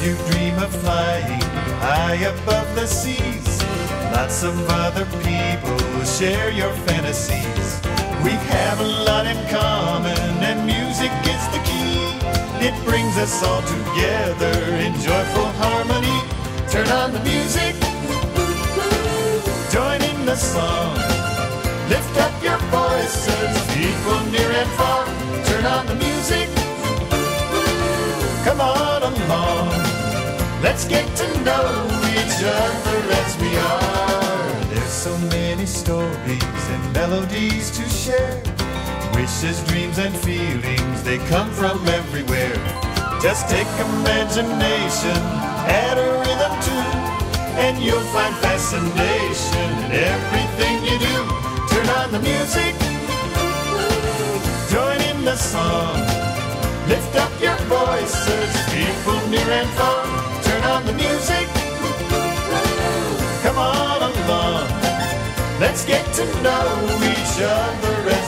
you dream of flying high above the seas, lots of other people will share your fantasies. We have a lot in common and music is the key. It brings us all together in joyful harmony. Turn on the music, join in the song. Lift up your voices, people near and far. Turn on the music, come on along. Let's get to know each other as we are. There's so many stories and melodies to share. Wishes, dreams, and feelings, they come from everywhere. Just take imagination, add a rhythm too, and you'll find fascination in everything you do. Turn on the music, join in the song. Lift up your voices, people near and far. Turn on the music, come on along. Let's get to know each other as